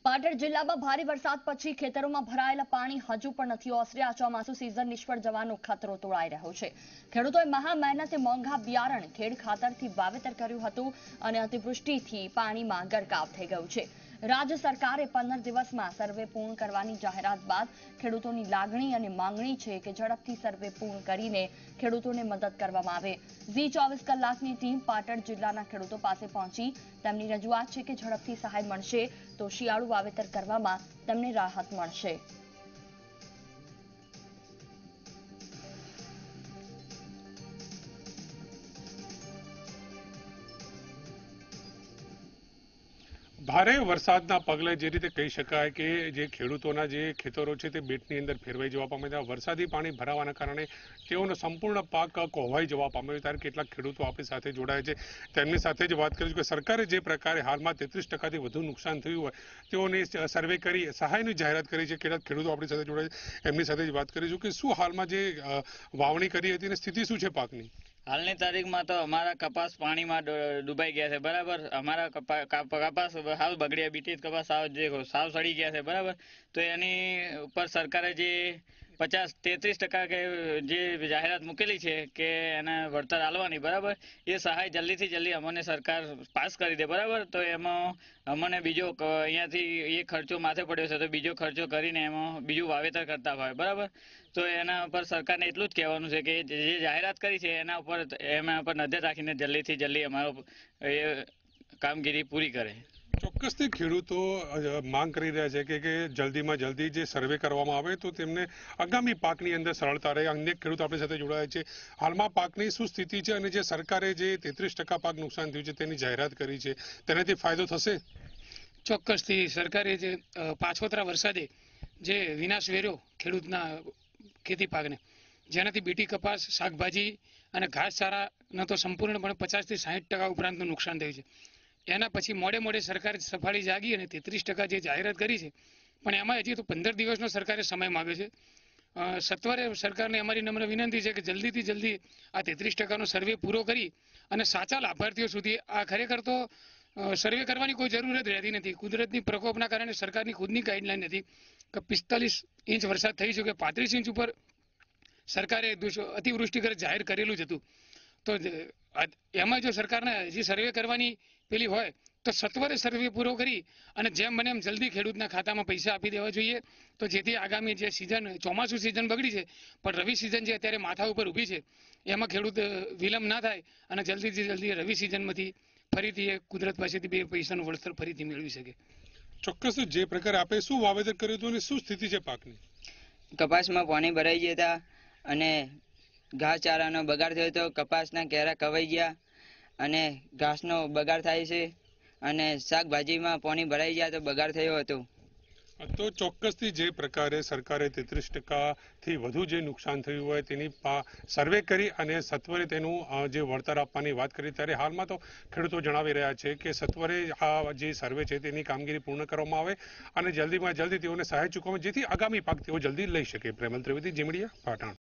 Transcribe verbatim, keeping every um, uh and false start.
પાટણ જિલ્લામાં ભારે વરસાદ પછી ખેતરોમાં ભરાયેલા પાણી હજુ પણ નથી ઓસર્યા। ચોમાસુ સિઝન નિષ્ફળ જવાનો ખતરો તોળાઈ રહ્યો છે। ખેડૂતોએ મહા મહેનતે મોંઘા બિયારણ ખેડ ખાતરથી વાવેતર કર્યું હતું અને અતિવૃષ્ટિથી પાણીમાં ગરકાવ થઈ ગયું છે। રાજ્ય સરકારે પંદર દિવસમાં સર્વે પૂર્ણ કરવાની જાહેરાત બાદ ખેડૂતોની લાગણી અને માંગણી છે કે ઝડપથી સર્વે પૂર્ણ કરીને ખેડૂતોને મદદ કરવામાં આવે। ઝી ચોવીસ કલાકની ટીમ પાટણ જિલ્લાના ખેડૂતો પાસે પહોંચી તેમની રજૂઆત છે કે ઝડપથી સહાય મળશે તો શિયાળુ વાવેતર કરવામાં તેમને રાહત મળશે। ભારે વરસાદના પગલે જે રીતે કહી શકાય કે જે ખેડૂતોના જે ખેતરો છે તે બેટની અંદર ફેરવાઈ જવા પામ્યા, વરસાદી પાણી ભરાવાના કારણે તેઓનો સંપૂર્ણ પાક કોહવાઈ જવા પામ્યો। ત્યારે કેટલાક ખેડૂતો આપણી સાથે જોડાય છે, તેમની સાથે જ વાત કરીશું કે સરકારે જે પ્રકારે હાલમાં તેત્રીસ ટકાથી વધુ નુકસાન થયું હોય તેઓને સર્વે કરી સહાયની જાહેરાત કરી છે। કેટલાક ખેડૂતો આપણી સાથે જોડાય છે, એમની સાથે જ વાત કરીશું કે શું હાલમાં જે વાવણી કરી હતી એની સ્થિતિ શું છે પાકની? હાલની તારીખમાં તો અમારા કપાસ પાણીમાં ડૂબાઈ ગયા છે, બરાબર। અમારા કપાસ હાવ બગડ્યા, બીટી કપાસ સાવ જે સાવ સડી ગયા છે, બરાબર। તો એની ઉપર સરકારે જે પચાસ તેત્રીસ ટકા કે જે જાહેરાત મૂકેલી છે કે એને વળતર આલવાની, બરાબર, એ સહાય જલ્દીથી જલ્દી અમને સરકાર પાસ કરી દે, બરાબર। તો એમાં અમને બીજો અહીંયાથી એ ખર્ચો માથે પડ્યો છે તો બીજો ખર્ચો કરીને એમાં બીજું વાવેતર કરતા હોય, બરાબર। તો એના ઉપર સરકારને એટલું જ કહેવાનું છે કે જે જાહેરાત કરી છે એના ઉપર એના ઉપર નજર રાખીને જલ્દીથી જલ્દી અમારો એ કામગીરી પૂરી કરે। ચોક્કસથી ખેડૂતો માંગ કરી રહ્યા છે કે કે જલ્દીમાં જલ્દી જે સર્વે કરવામાં આવે તો તેમને આગામી પાકની અંદર સરળતા રહે। અન્ય ખેડૂતો આપણી સાથે જોડાયા છે, હાલમાં પાકની શું સ્થિતિ છે અને જે સરકારે જે તેત્રીસ ટકા પાક નુકસાન થયું છે તેની જાહેરાત કરી છે તેનાથી ફાયદો થશે? ચોક્કસથી સરકારે જે પાછોતરા વરસાદે જે વિનાશ વેર્યો ખેડૂતના ખેતી પાકને, જેનાથી બીટી કપાસ, શાકભાજી અને ઘાસચારાના તો સંપૂર્ણપણે પચાસથી સાહીઠ ટકા ઉપરાંતનું નુકસાન થયું છે। એના પછી મોડે મોડે સરકારે સફાળી જાગી અને તેત્રીસ ટકા જે જાહેરાત કરી છે, પણ એમાં હજી તો પંદર દિવસનો સરકારે સમય માંગ્યો છે। સત્વરે સરકારને અમારી નમ્ર વિનંતી છે કે જલ્દીથી જલ્દી આ તેત્રીસ ટકાનો સર્વે પૂરો કરી અને સાચા લાભાર્થીઓ સુધી આ ખરેખર તો સર્વે કરવાની કોઈ જરૂરત રહેતી નથી। કુદરતની પ્રકોપના કારણે સરકારની ખુદની ગાઈડલાઈન હતી કે પિસ્તાલીસ ઇંચ વરસાદ થઈ શકે, પાંત્રીસ ઇંચ ઉપર સરકારે અતિવૃષ્ટિ કરે જાહેર કરેલું જ હતું। તો એમાં જો સરકારને હજી સર્વે કરવાની પેલી હોય તો સત્વરે સર્વે પૂરો કરી અને જેમ બને એમ જલ્દી ખેડૂતના ખાતામાં પૈસા આપી દેવા જોઈએ, તો જેથી આગામી જે સિઝન ચોમાસું સિઝન બગડી છે પણ રવિ સિઝન જે અત્યારે માથા ઉપર ઊભી છે એમાં ખેડૂત વિલંબ ના થાય અને જલ્દીથી જલ્દી રવિ સિઝનમાંથી ફરીથી એ કુદરત પાસેથી બે પૈસાનું વળતર ફરીથી મેળવી શકે। ચોક્કસ જે પ્રકારે આપે શું વાવેતર કર્યું હતું અને શું સ્થિતિ છે પાકની? કપાસમાં પાણી ભરાઈ ગયા હતા અને ઘાસચારાનો બગાડ થયો હતો, કપાસના કેરા કવાઈ ગયા અને ઘાસનો બગાડ થાય છે અને શાકભાજીમાં પાણી ભરાઈ ગયા તો બગાડ થયો હતો। તો ચોક્કસથી જે પ્રકારે સરકારે તેત્રીસ ટકાથી વધુ જે નુકસાન થયું હોય તેની સર્વે કરી અને સત્વરે તેનું જે વળતર આપવાની વાત કરી, ત્યારે હાલમાં તો ખેડૂતો જણાવી રહ્યા છે કે સત્વરે આ જે સર્વે છે તેની કામગીરી પૂર્ણ કરવામાં આવે અને જલ્દીમાં જલ્દી તેઓને સહાય ચૂકવવામાં જેથી આગામી પાક તેઓ જલ્દી લઈ શકે। Premal Trivedi, Zee Media, Patan.